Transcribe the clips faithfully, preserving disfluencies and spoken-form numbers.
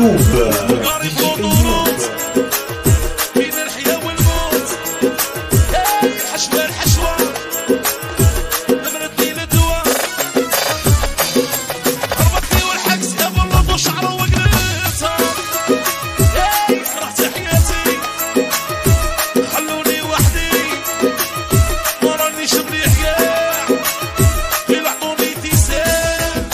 أيوب. بين الحياة والموت الحشوة الحشوة نمرتني للدواء هربتني والحكس قبل ربو شعره وقلتها كرهت حياتي خلوني وحدي ما رانيش مليح كاع غير عطوني تيسان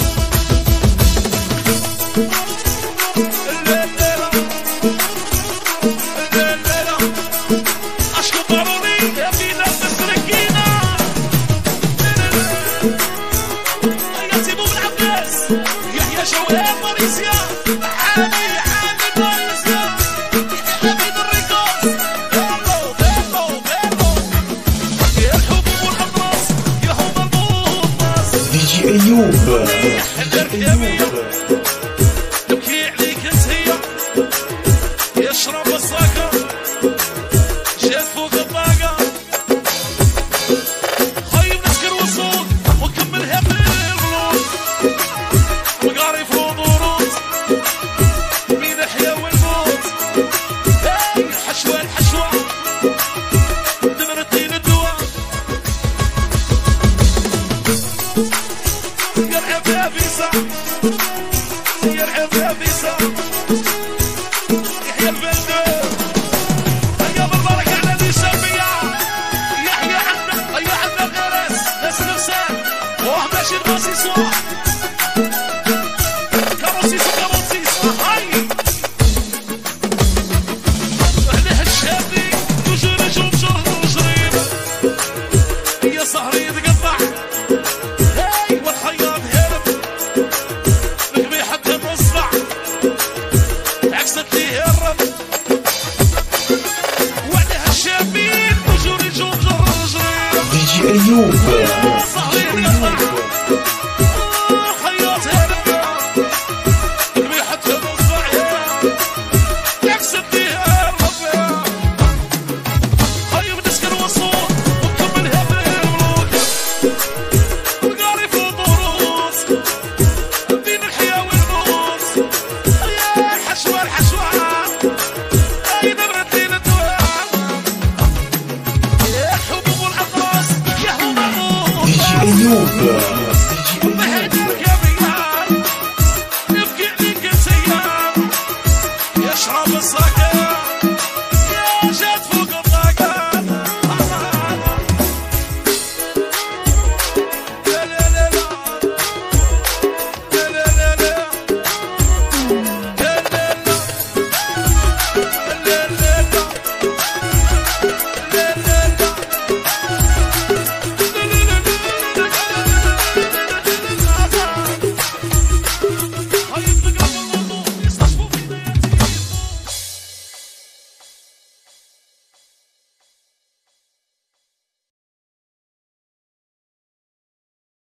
يحيى شوقي ماليزيا عامي عامي ماليزيا عامي الريكوز بيلو بيلو بيلو يا الحب والقناص يا هم الموطاس دي جي أيوب. الركابية تبكي عليك انت هي يشرب السكر جات فوق الطاقة خيب نسكر وصول ونكملها بالبلوك وقاري فوق ورود بين الحياة والموت الحشوة الحشوة دمرتني للدواء يرعب يا فيسا يرعب يا فيسا يحيى البلدة هيا بالبركة على ذي الشربية يحيى عنا هيا عنا غرس ناس نفسان واه ماشي الباصي صوح كاروسيس وكاروسيس هاي عليه الشابي تجري جمجر وجرين يا صهري يتقطع هاي والخياط هرب نقبي حتى نصبع عكست لي هرب وعليه الشابي تجري جمجر وجرين دي جي أيوب. صهري يتقطع خياط هرب نقبي حتى نصبع عكست لي هرب خيب نسكر وصول ونكملها بالملوك وقاري فوق ورود بين الحياة والموت يا الحشوة الحشوة هاي نمرتني للدواء يا الحبوب والأطراس يا هم دي جي أيوب. وبهدي الكبيان يبكي عليك انسيان يشرب السكر